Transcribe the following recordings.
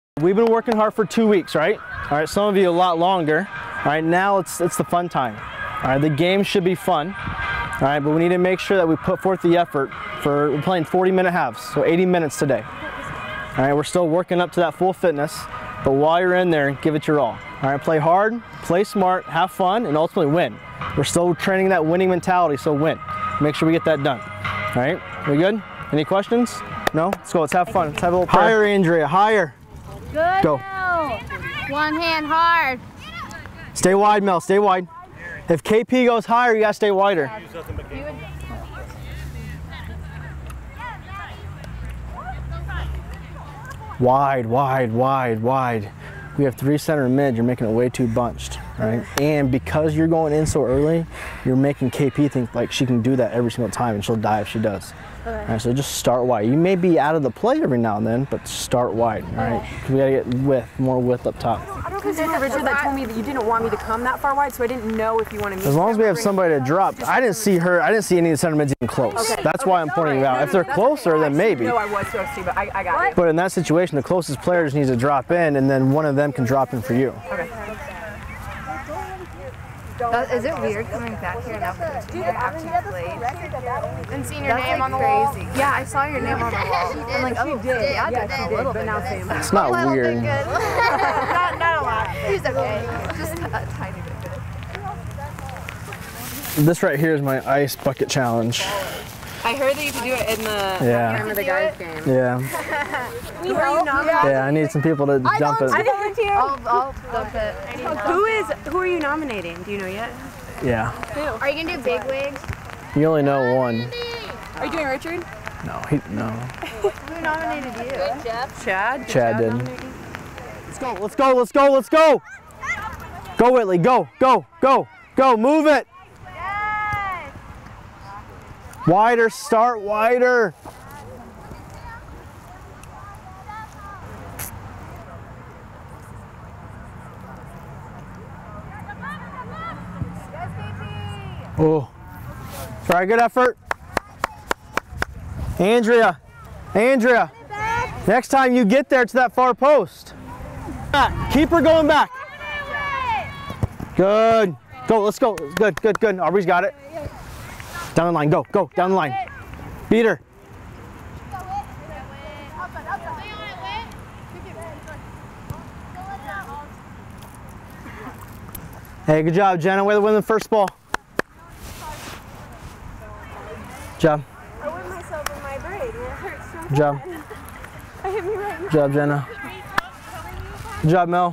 We've been working hard for 2 weeks, right? All right, some of you a lot longer. All right, now it's the fun time. All right, the game should be fun. All right, but we need to make sure that we put forth the effort. We're playing 40-minute halves, so 80 minutes today. All right, we're still working up to that full fitness, but while you're in there, give it your all. All right, play hard, play smart, have fun, and ultimately win. We're still training that winning mentality, so win. Make sure we get that done. All right, we good? Any questions? No? Let's go, let's have fun. Let's have a little prayer. Higher, Andrea, higher. Good. Go. One hand hard. Stay wide, Mel, stay wide. If KP goes higher, you gotta stay wider. Wide, wide, wide, wide. We have 3 center mid, you're making it way too bunched, right? And because you're going in so early, you're making KP think like she can do that every single time and she'll die if she does. Okay. All right, so just start wide. You may be out of the play every now and then, but start wide, all right? Because we gotta get width, more width up top. I don't consider Richard that told me that you didn't want me to come that far wide, so I didn't know if you wanted me to. As long as we have somebody to drop. I didn't see any of the center mids even close. Okay. That's why I'm pointing you out. If they're closer, then maybe. No, I was supposed to, but I got it. But in that situation, the closest player just needs to drop in, and then one of them can drop in for you. Okay. Is it weird coming back here now after you played? And seeing your name on the wall. Yeah, I saw your name on the wall. I'm like, oh, did. Yeah, Yeah, she did, but now Sam. It's not weird. not a lot. It was okay. Just a tiny bit. This right here is my ice bucket challenge. I heard that you could do it in the guys game. Yeah. Who are you nominating? Yeah, I need some people to jump it. I volunteer. I'll dump it. Who are you nominating? Do you know yet? Yeah. Who? Are you gonna do big wigs? You only know one. Are you doing Richard? No, no. Who nominated you? Chad. Chad did. Let's go, let's go, let's go, let's go. Go, Whitley, go, go, go, go, move it. Wider, start wider. Oh, try, good effort. Andrea, next time you get there to that far post. Keep her going back. Good, go, let's go, good, good, good. Aubrey's got it. Down the line, go, go, down the line. Beat her. Hey, good job, Jenna. Way to win the first ball. Good job. I whipped myself in my braid and it hurts so Good job. I hit me right now. Good job, Jenna. Good job, Mel.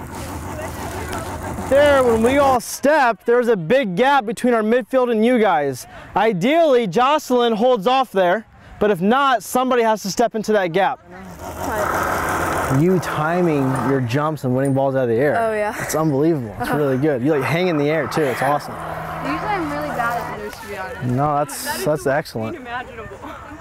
There, when we all step, there's a big gap between our midfield and you guys. Ideally, Jocelyn holds off there, but if not, somebody has to step into that gap. You timing your jumps and winning balls out of the air. Oh, yeah. It's unbelievable. It's really good. You like hang in the air too. It's awesome. Usually I'm really bad at hitters, to be honest. No, that's excellent. Unimaginable.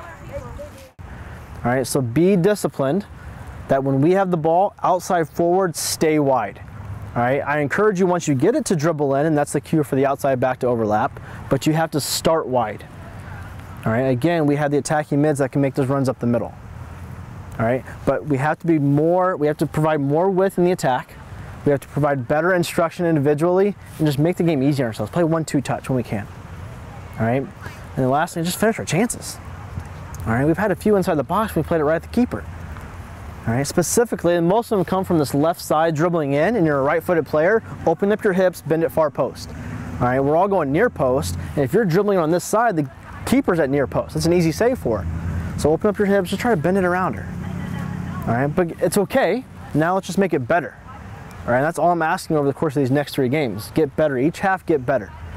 All right, so be disciplined that when we have the ball, outside forward, stay wide. All right, I encourage you once you get it to dribble in, and that's the cue for the outside back to overlap, but you have to start wide. All right, again, we have the attacking mids that can make those runs up the middle. All right, but we have to provide more width in the attack. We have to provide better instruction individually and just make the game easier on ourselves. Play 1-2 touch when we can. All right, and then lastly, just finish our chances. All right, we've had a few inside the box, we played it right at the keeper. All right, specifically, and most of them come from this left side dribbling in, and you're a right-footed player, open up your hips, bend it far post. All right, we're all going near post, and if you're dribbling on this side, the keeper's at near post. That's an easy save for her. So open up your hips, just try to bend it around her. All right, but it's okay. Now let's just make it better. All right, that's all I'm asking over the course of these next 3 games. Get better. Each half, get better.